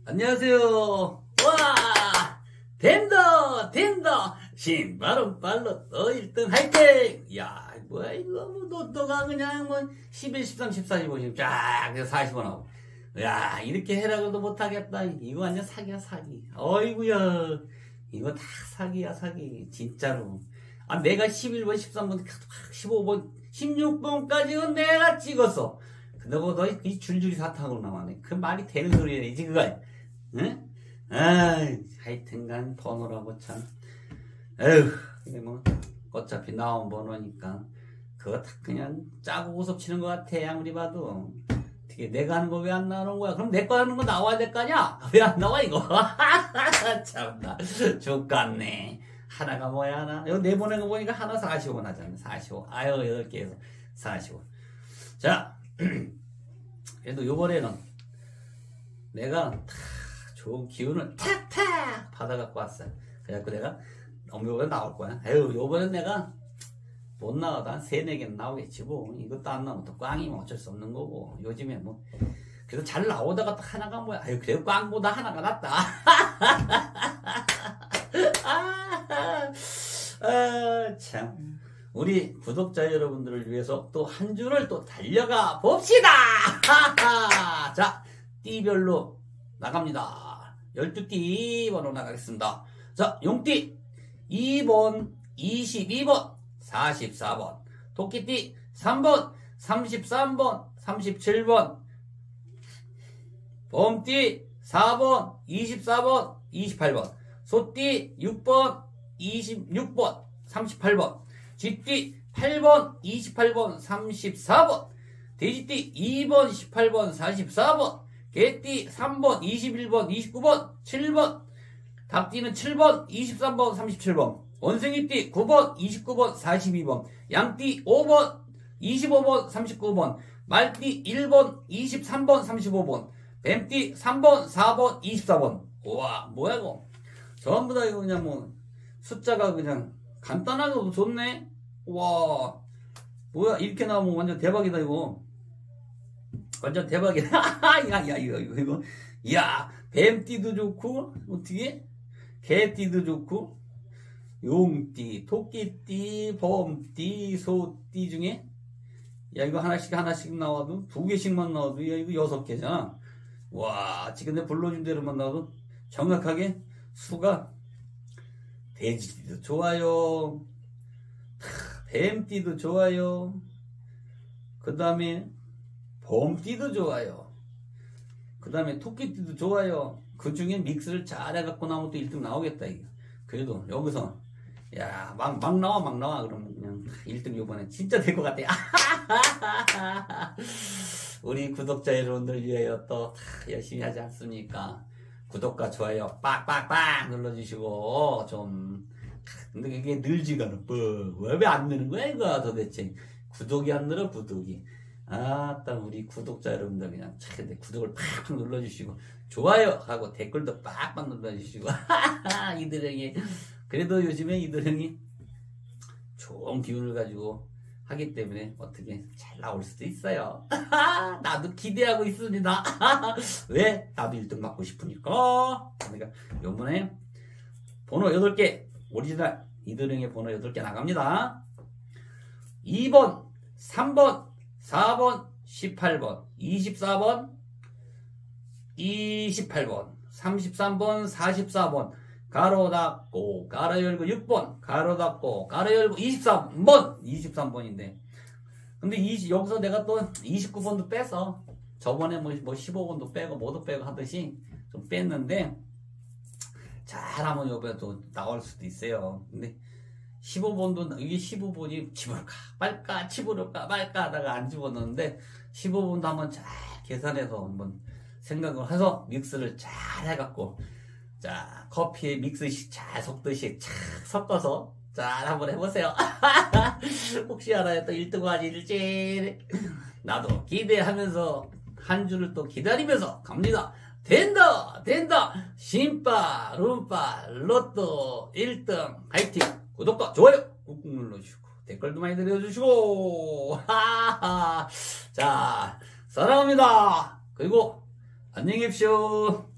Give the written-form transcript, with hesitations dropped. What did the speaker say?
안녕하세요. 와! 된다! 신발은 발로 또 1등 화이팅! 야, 뭐야, 이거, 너가 그냥 11, 13, 14, 15, 16, 쫙, 40원 하고. 야, 이렇게 해라고도 못하겠다. 이거 완전 사기야, 사기. 어이구야. 이거 다 사기야, 사기. 진짜로. 아, 내가 11번, 13번, 15번, 16번까지는 내가 찍었어. 근데 너이 줄줄이 사탕으로 나왔네. 그 말이 되는 소리야지, 그거. 응? 하여튼간 번호라고 참. 에휴, 이게 어차피 나온 번호니까. 그거 다 그냥 짜고 우습치는 것 같아, 아무리 봐도. 어떻게 내가 하는 거 왜 안 나오는 거야? 그럼 내 거 하는 거 나와야 될 거 아니야? 왜 안 나와, 이거? 참나. 죽겠네. 하나가 뭐야, 하나? 이거 내보낸 거 보니까 하나 45원 하잖아. 45. 아유, 8개에서 45. 자, 그래도 요번에는 내가 좋은 기운을 탁탁 받아갖고 왔어요. 그래갖고 내가 요번에 나올 거야. 에휴, 요번엔 내가 못 나와도 한 3, 4개는 나오겠지 뭐. 이것도 안 나오면 또 꽝이면 어쩔 수 없는 거고. 요즘에 그래도 잘 나오다가 또 하나가 뭐야. 아유, 그래도 꽝보다 하나가 낫다. 참. 우리 구독자 여러분들을 위해서 또 한 주를 또 달려가 봅시다! 자, 띠별로 나갑니다. 12띠 번호 나가겠습니다. 자, 용띠 2번, 22번, 44번, 토끼띠 3번, 33번, 37번, 범띠 4번, 24번, 28번, 소띠 6번, 26번, 38번, 쥐띠 8번, 28번, 34번, 돼지띠 2번, 18번, 44번, 개띠 3번, 21번, 29번, 7번, 닭띠는 7번, 23번, 37번, 원숭이띠 9번, 29번, 42번, 양띠 5번, 25번, 39번, 말띠 1번, 23번, 35번, 뱀띠 3번, 4번, 24번. 우와, 뭐야 이거. 전부 다 이거 그냥 숫자가 그냥 간단하게 좋네. 와, 뭐야, 이렇게 나오면 완전 대박이다 이거. 완전 대박이다. 야, 이거. 야, 뱀띠도 좋고, 어떻게? 개띠도 좋고, 용띠, 토끼띠, 범띠, 소띠 중에, 야, 이거 하나씩 나와도, 2개씩만 나와도, 야, 이거 6개잖아. 와, 지금 내가 불러준 대로만 나와도, 정확하게 수가, 돼지띠도 좋아요. 뱀띠도 좋아요. 그 다음에, 범띠도 좋아요. 그 다음에 토끼띠도 좋아요. 그 중에 믹스를 잘 해갖고 나오면 또 1등 나오겠다, 이거. 그래도 여기서, 야, 막 나와. 그러면 그냥 1등 요번에 진짜 될 것 같아. 우리 구독자 여러분들 위하여 또 열심히 하지 않습니까? 구독과 좋아요 빡빡빡 눌러주시고, 근데 그게 늘지가 않아. 왜 안 느는 거야, 이거 도대체. 구독이 안 늘어, 구독이. 아따, 우리 구독자 여러분들 그냥 구독을 팍팍 눌러주시고 좋아요 하고 댓글도 빡빡 눌러주시고 이들형이 그래도 요즘에 이들형이 좋은 기운을 가지고 하기 때문에 어떻게 잘 나올 수도 있어요. 나도 기대하고 있습니다. 왜? 나도 1등 맞고 싶으니까. 그러니까 요번에 번호 8개 오리지널 이들형의 번호 8개 나갑니다. 2번, 3번, 4번, 18번, 24번, 28번, 33번, 44번, 가로 닫고, 가로 열고 6번, 가로 닫고, 가로 열고 23번인데. 근데 여기서 내가 또 29번도 뺐어. 저번에 15번도 빼고, 뭐도 빼고 하듯이 좀 뺐는데, 잘하면 요번에 또 나올 수도 있어요. 근데 15번도, 이게 15번이 집을까 말까, 집을까 말까 하다가 안 집어넣는데, 15번도 한번 잘 계산해서 한번 생각을 해서 믹스를 잘 해갖고, 자, 커피에 믹스 잘 섞듯이 착 섞어서, 잘 한번 해보세요. 혹시 알아요? 또 1등 하실지. 나도 기대하면서, 한 주를 또 기다리면서 갑니다. 된다! 신빠, 룸빠, 로또 1등, 화이팅! 구독과 좋아요 꾹꾹 눌러주시고 댓글도 많이 들려주시고 자, 사랑합니다. 그리고 안녕히 계십시오.